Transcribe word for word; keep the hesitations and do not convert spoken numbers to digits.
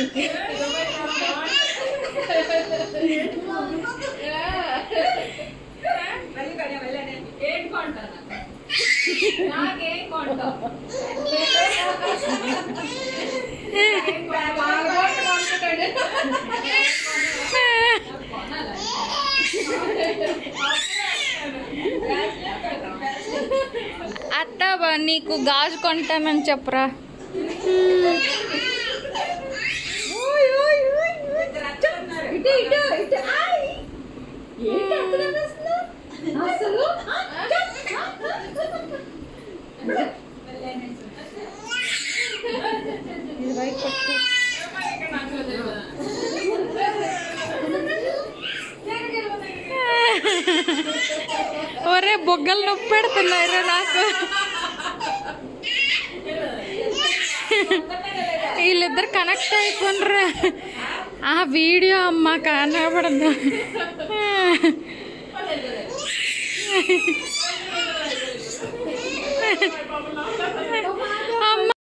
అత్త నీకు గాజు కొంటానని చెప్పరా. ఒరే బొగ్గలు నొప్పి పెడుతున్నాయిరా నాకు. వీళ్ళిద్దరు కనెక్ట్ అయిపోండ్రా. ఆ వీడియో అమ్మ కనబడదు.